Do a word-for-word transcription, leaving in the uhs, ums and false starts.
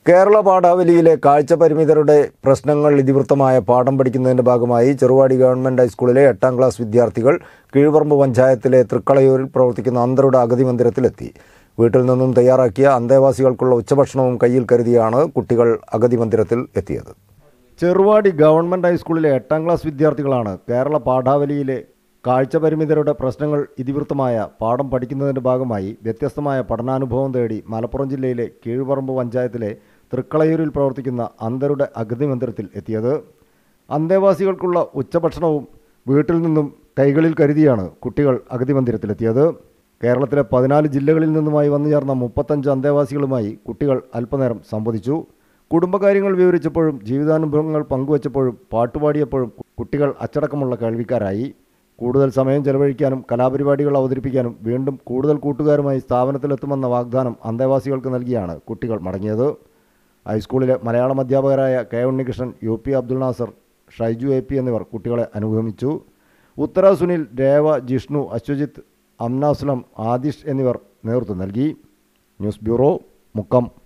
കേരള പാഠാവലിയിലെ കാഴ്ച പരിമിതരുടെ പ്രശ്നങ്ങൾ ഇതിവൃത്തമായ പാഠം പഠിക്കുന്നതിന്റെ ഭാഗമായി ചെറുവാടി ഗവൺമെന്റ് ഹൈസ്കൂളിലെ എട്ടാം ക്ലാസ് വിദ്യാർത്ഥികൾ കീഴ്പറമ്പ് പഞ്ചായത്തിലെ തൃക്കളയൂരിൽ പ്രവർത്തിക്കുന്ന അന്ധരുടെ അഗതി മന്ദിരത്തിലെത്തി. വീട്ടിൽ നിന്നും തയ്യാറാക്കിയ അന്തേവാസികൾക്കുള്ള ഉച്ചഭക്ഷണവും കയ്യിൽ കരുതിയാണ് കുട്ടികൾ അഗതി മന്ദിരത്തിൽ എത്തിയത്. ചെറുവാടി ഗവൺമെന്റ് ഹൈസ്കൂളിലെ എട്ടാം ക്ലാസ് വിദ്യാർത്ഥികളാണ് കേരള പാഠാവലിയിലെ കാഴ്ച പരിമിതരുടെ പ്രശ്നങ്ങൾ ഇതിവൃത്തമായ പാഠം പഠിക്കുന്നതിൻ്റെ ഭാഗമായി വ്യത്യസ്തമായ പഠനാനുഭവം തേടി മലപ്പുറം ജില്ലയിലെ കീഴ്പറമ്പ് പഞ്ചായത്തിലെ തൃക്കളയൂരിൽ പ്രവർത്തിക്കുന്ന അന്ധരുടെ അഗതി മന്ദിരത്തിൽ എത്തിയത്. അന്തേവാസികൾക്കുള്ള ഉച്ചഭക്ഷണവും വീട്ടിൽ നിന്നും കൈകളിൽ കരുതിയാണ് കുട്ടികൾ അഗതി മന്ദിരത്തിലെത്തിയത്. കേരളത്തിലെ പതിനാല് ജില്ലകളിൽ നിന്നുമായി വന്നു ചേർന്ന മുപ്പത്തഞ്ച് അന്തേവാസികളുമായി കുട്ടികൾ അല്പനേരം സംവദിച്ചു. കുടുംബകാര്യങ്ങൾ വിവരിച്ചപ്പോഴും ജീവിതാനുഭവങ്ങൾ പങ്കുവച്ചപ്പോഴും പാട്ടുപാടിയപ്പോഴും കുട്ടികൾ അച്ചടക്കമുള്ള കേൾവിക്കാരായി. കൂടുതൽ സമയം ചെലവഴിക്കാനും കലാപരിപാടികൾ അവതരിപ്പിക്കാനും വീണ്ടും കൂടുതൽ കൂട്ടുകാരുമായി സ്ഥാപനത്തിലെത്തുമെന്ന വാഗ്ദാനം അന്തേവാസികൾക്ക് നൽകിയാണ് കുട്ടികൾ മടങ്ങിയത്. ഹൈസ്കൂളിലെ മലയാളം അധ്യാപകരായ K Unnikrishnan, U P Abdul Nasar, Shaiju A P എന്നിവർ കുട്ടികളെ അനുഗമിച്ചു. ഉത്തര സുനിൽ, രേവ, ജിഷ്ണു, അശ്വജിത്ത്, അംനാസ്ലം, ആദിഷ് എന്നിവർ നേതൃത്വം നൽകി. News bureau, Mukkam.